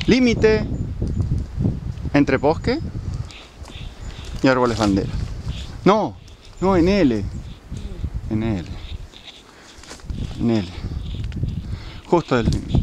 Límite entre bosque y árboles bandera. No, no, en L. En L. En L. Justo el límite.